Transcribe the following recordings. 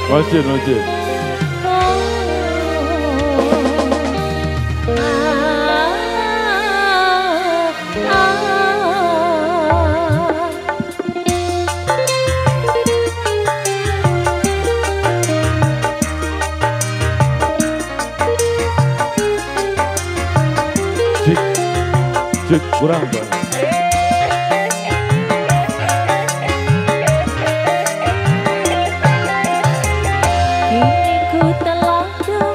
Wajib, wajib. Cik, kurang Bang. Kini ku telah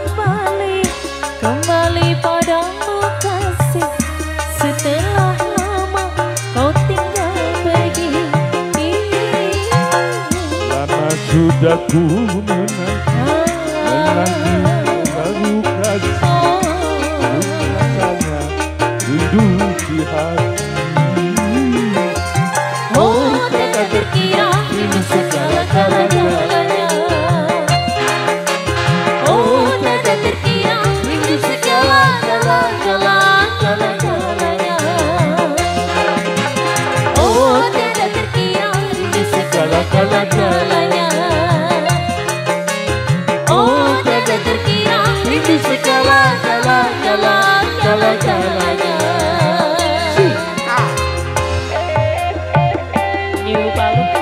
kembali padamu kasih. Setelah lama kau tinggal pergi. Lama sudah ku menanti baru kasih. Rasanya rindu di hati. Oh, tak terkira ini segala-galanya. Oh, tak terkira ini segala-galanya. Oh, tak terkira ini segala-galanya. Oh, tak terkira ini segala-galanya. New Pallupi.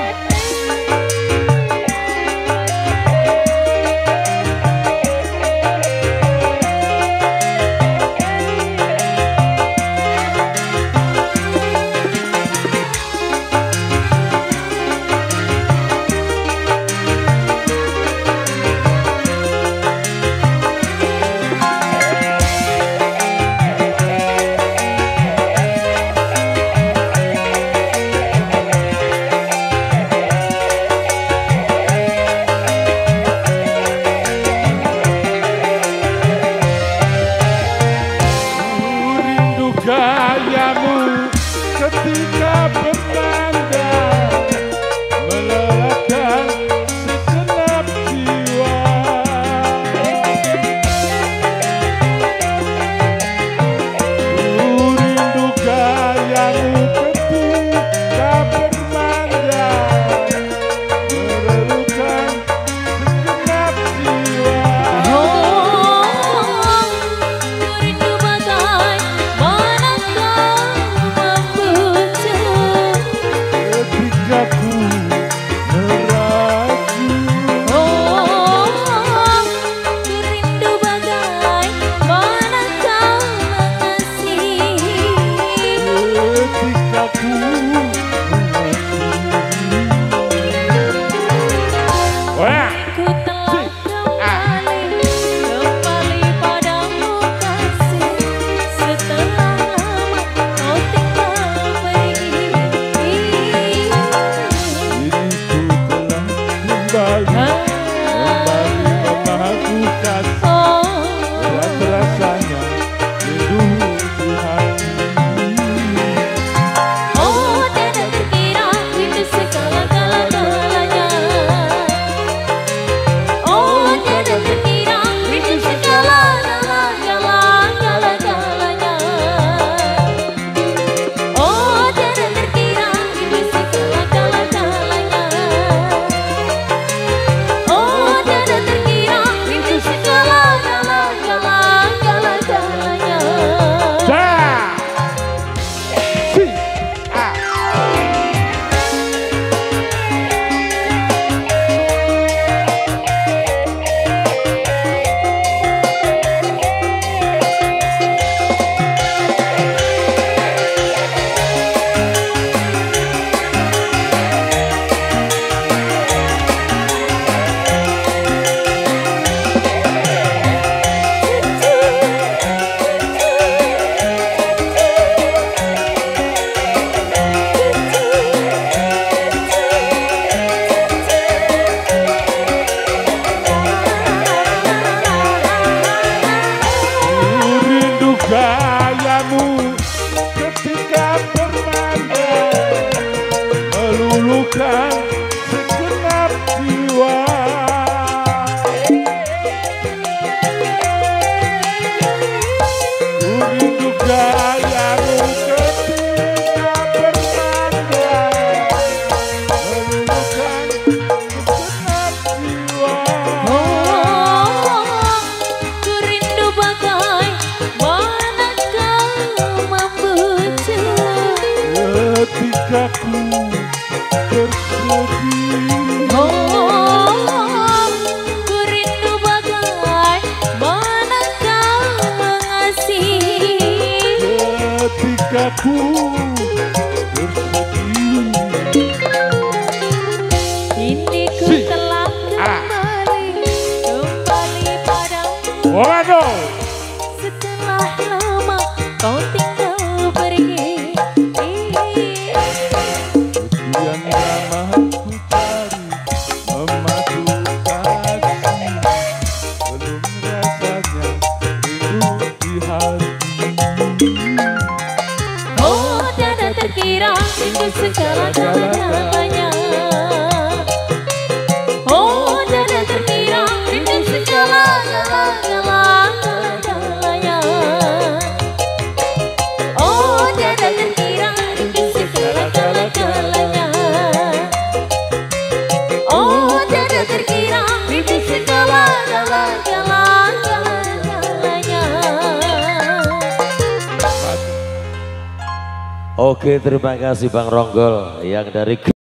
Gayamu ketika berpandang melelahkan segenap jiwa. Rindu gayamu ketika berpandang melelahkan segenap jiwa. aku bersedih. Kini ku telah kembali padamu. Waduh. Setelah lama kau tinggal pergi. Sekian lama ku cari memadu kasih, belum rasanya rindu di hati. Oh tiada terkira itu segala-galanya. Oh tiada terkira itu segala-galanya. Oh tiada terkira itu segala-galanya. Oh tiada terkira itu segala-galanya. Oke, terima kasih Bang Ronggol yang dari